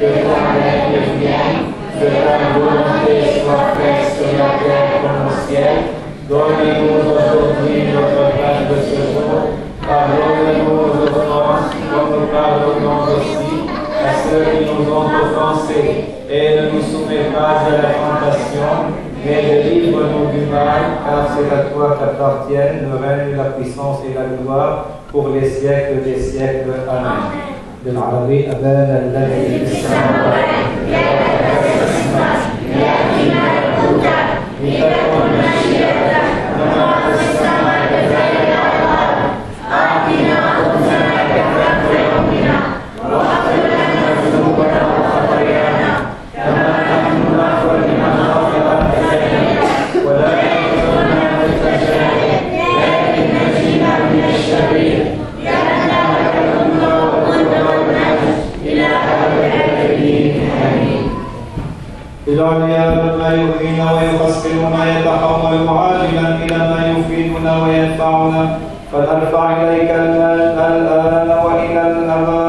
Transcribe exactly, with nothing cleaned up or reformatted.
que ton règne vienne, que ta volonté soit faite sur la terre comme au ciel. Donne-nous aujourd'hui notre pain de ce jour. Pardonne-nous nos offenses, comme nous pardonnons aussi à ceux qui nous ont offensés. Et ne nous soumets pas à la tentation, mais délivre-nous du mal, car c'est à toi qu'appartiennent le règne, la puissance et la gloire pour les siècles des siècles. Amen. بالعربي أبانا الذي في السماوات يتقدس اسمك يأتي ملكوتك لتكن مشيئتك كما في السماء كذلك على الأرض. أعطنا خبزنا كفاف يومنا واغفر لنا ذنوبنا وخطايانا كما نحن نغفر لمن غفر إلينا ولا تدخلنا في التجارب لكن نجينا من الشرير لأن لك الملك والقدرة والمجد إلى أبد الآبدين. آمين. إلهنا ما يؤذينا ويغسلنا يتحول معاجلا إلى ما يفيدنا وينفعنا، فنرفع إليك المال الآن وإلى الأبد.